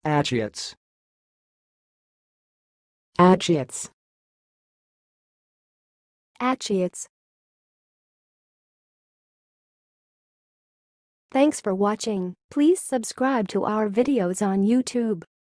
Achiotes. Achiotes. Achiotes. Thanks for watching. Please subscribe to our videos on YouTube.